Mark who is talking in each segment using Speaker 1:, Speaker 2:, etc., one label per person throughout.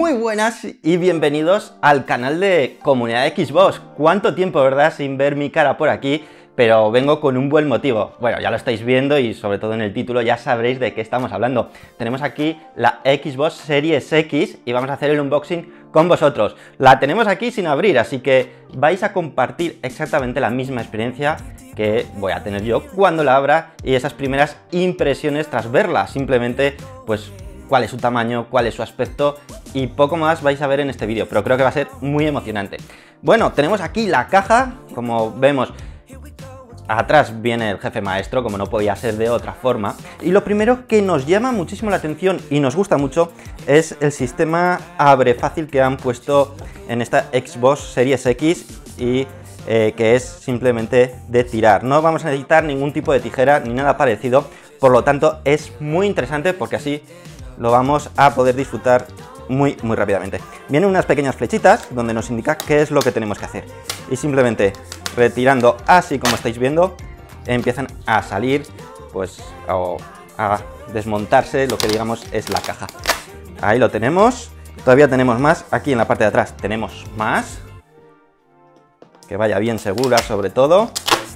Speaker 1: Muy buenas y bienvenidos al canal de Comunidad Xbox. ¿Cuánto tiempo, verdad, sin ver mi cara por aquí? Pero vengo con un buen motivo. Bueno, ya lo estáis viendo y sobre todo en el título ya sabréis de qué estamos hablando. Tenemos aquí la Xbox Series X y vamos a hacer el unboxing con vosotros. La tenemos aquí sin abrir, así que vais a compartir exactamente la misma experiencia que voy a tener yo cuando la abra y esas primeras impresiones tras verla. Simplemente, pues, cuál es su tamaño, cuál es su aspecto y poco más vais a ver en este vídeo, pero creo que va a ser muy emocionante. Bueno, tenemos aquí la caja, como vemos. Atrás viene el jefe maestro, como no podía ser de otra forma. Y lo primero que nos llama muchísimo la atención y nos gusta mucho es el sistema abre fácil que han puesto en esta Xbox Series X y que es simplemente de tirar. No vamos a necesitar ningún tipo de tijera ni nada parecido, por lo tanto es muy interesante porque así lo vamos a poder disfrutar muy rápidamente. Vienen unas pequeñas flechitas donde nos indica qué es lo que tenemos que hacer. Y simplemente retirando así como estáis viendo, empiezan a salir, pues, o a desmontarse lo que digamos es la caja. Ahí lo tenemos. Todavía tenemos más. Aquí en la parte de atrás tenemos más. Que vaya bien segura sobre todo.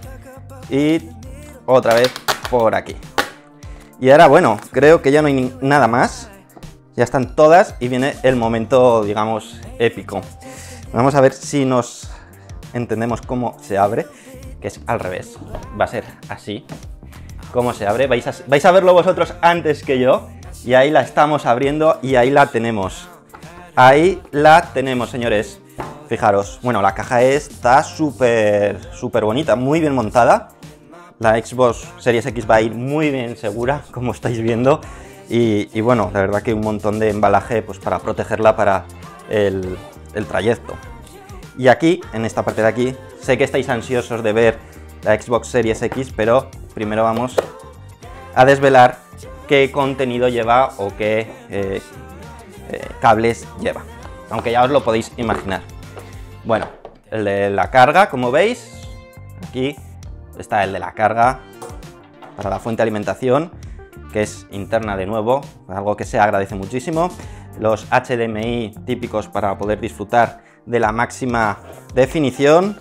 Speaker 1: Y otra vez por aquí. Y ahora, bueno, creo que ya no hay nada más. Ya están todas y viene el momento, digamos, épico. Vamos a ver si nos entendemos cómo se abre, que es al revés. Va a ser así. Cómo se abre. Vais a verlo vosotros antes que yo. Y ahí la estamos abriendo y ahí la tenemos. Ahí la tenemos, señores. Fijaros. Bueno, la caja está súper bonita, muy bien montada. La Xbox Series X va a ir muy bien segura, como estáis viendo. Y bueno, la verdad que un montón de embalaje pues para protegerla para el trayecto. Y aquí, en esta parte de aquí, sé que estáis ansiosos de ver la Xbox Series X, pero primero vamos a desvelar qué contenido lleva o qué cables lleva. Aunque ya os lo podéis imaginar. Bueno, el de la carga, como veis, aquí está el de la carga para la fuente de alimentación, que es interna de nuevo, algo que se agradece muchísimo. Los HDMI típicos para poder disfrutar de la máxima definición.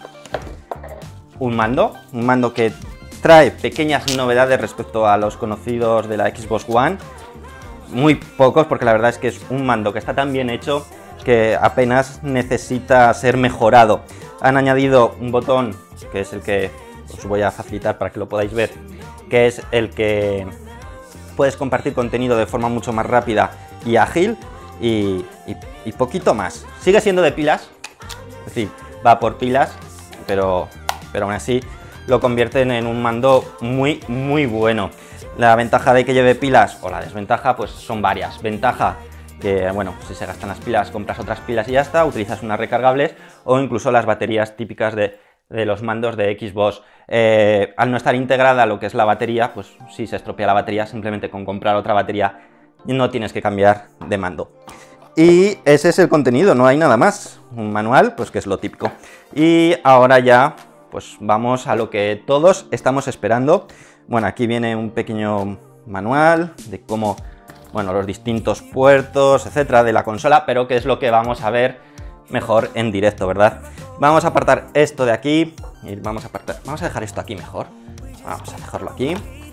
Speaker 1: Un mando que trae pequeñas novedades respecto a los conocidos de la Xbox One. Muy pocos, porque la verdad es que es un mando que está tan bien hecho que apenas necesita ser mejorado. Han añadido un botón, que es el que os voy a facilitar para que lo podáis ver, que es el que puedes compartir contenido de forma mucho más rápida y ágil y poquito más. Sigue siendo de pilas, es decir, va por pilas, pero aún así lo convierten en un mando muy bueno. La ventaja de que lleve pilas o la desventaja pues son varias. Ventaja que, bueno, si se gastan las pilas compras otras pilas y ya está, utilizas unas recargables o incluso las baterías típicas de los mandos de Xbox. Al no estar integrada lo que es la batería, pues si se estropea la batería, simplemente con comprar otra batería no tienes que cambiar de mando. Y ese es el contenido, no hay nada más. Un manual, pues que es lo típico. Y ahora ya, pues vamos a lo que todos estamos esperando. Bueno, aquí viene un pequeño manual de cómo, bueno, los distintos puertos, etcétera, de la consola, pero que es lo que vamos a ver mejor en directo, ¿verdad? Vamos a apartar esto de aquí y vamos a dejar esto aquí mejor. Vamos a dejarlo aquí.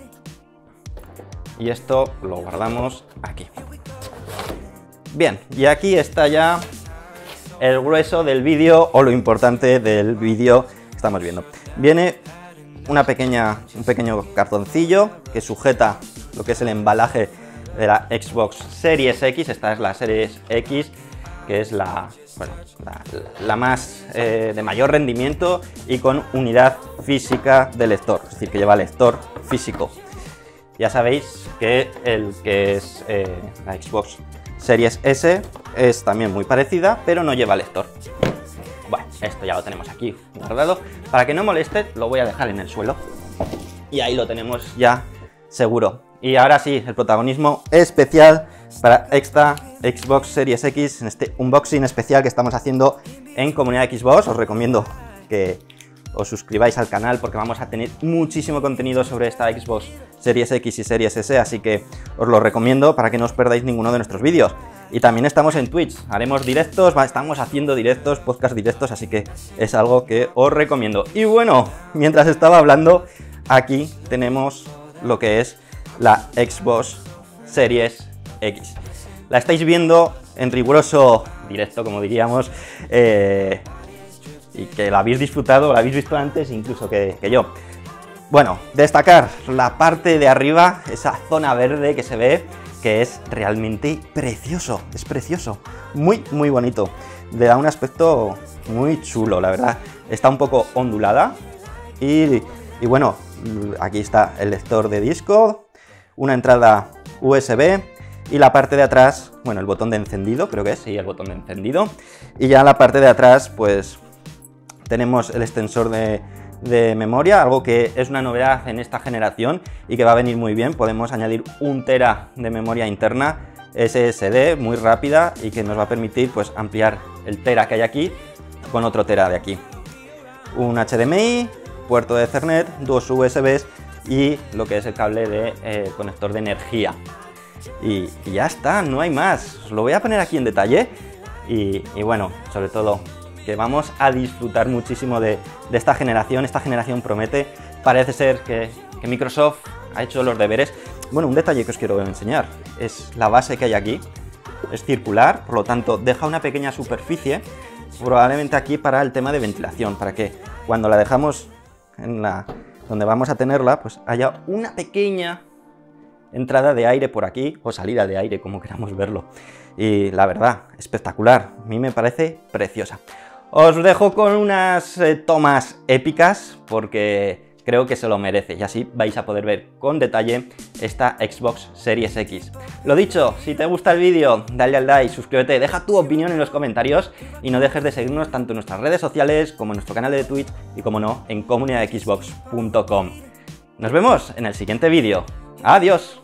Speaker 1: Y esto lo guardamos aquí. Bien, y aquí está ya el grueso del vídeo o lo importante del vídeo que estamos viendo. Viene un pequeño cartoncillo que sujeta lo que es el embalaje de la Xbox Series X. Esta es la Series X, que es la más de mayor rendimiento y con unidad física de lector, es decir, que lleva lector físico. Ya sabéis que el que es la Xbox Series S es también muy parecida, pero no lleva lector. Bueno, esto ya lo tenemos aquí guardado. Para que no moleste, lo voy a dejar en el suelo. Y ahí lo tenemos ya seguro. Y ahora sí, el protagonismo especial para esta Xbox Series X en este unboxing especial que estamos haciendo en Comunidad Xbox. Os recomiendo que os suscribáis al canal porque vamos a tener muchísimo contenido sobre esta Xbox Series X y Series S, así que os lo recomiendo para que no os perdáis ninguno de nuestros vídeos. Y también estamos en Twitch, haremos directos, estamos haciendo directos, podcast directos, así que es algo que os recomiendo. Y bueno, mientras estaba hablando, aquí tenemos lo que es la Xbox Series X. La estáis viendo en riguroso directo, como diríamos, y que la habéis disfrutado, la habéis visto antes incluso que yo. Bueno, destacar la parte de arriba, esa zona verde que se ve, que es realmente precioso, es precioso, muy bonito, le da un aspecto muy chulo, la verdad. Está un poco ondulada y bueno, aquí está el lector de disco, una entrada USB y la parte de atrás, bueno, el botón de encendido, creo que es, sí, el botón de encendido, y ya en la parte de atrás pues tenemos el extensor de memoria, algo que es una novedad en esta generación y que va a venir muy bien. Podemos añadir 1 tera de memoria interna SSD muy rápida y que nos va a permitir pues ampliar el tera que hay aquí con otro tera de aquí. Un HDMI, puerto de Ethernet, 2 USBs y lo que es el cable de conector de energía. Y ya está, no hay más. Os lo voy a poner aquí en detalle y bueno, sobre todo que vamos a disfrutar muchísimo de esta generación. Esta generación promete. Parece ser que Microsoft ha hecho los deberes. Bueno, un detalle que os quiero enseñar es la base que hay aquí. Es circular, por lo tanto deja una pequeña superficie, probablemente aquí para el tema de ventilación, para que cuando la dejamos en donde vamos a tenerla, pues haya una pequeña entrada de aire por aquí, o salida de aire, como queramos verlo. Y la verdad, espectacular, a mí me parece preciosa. Os dejo con unas tomas épicas porque creo que se lo merece y así vais a poder ver con detalle esta Xbox Series X. Lo dicho, si te gusta el vídeo, dale al like, suscríbete, deja tu opinión en los comentarios y no dejes de seguirnos tanto en nuestras redes sociales como en nuestro canal de Twitch y, como no, en comunidadxbox.com. Nos vemos en el siguiente vídeo. ¡Adiós!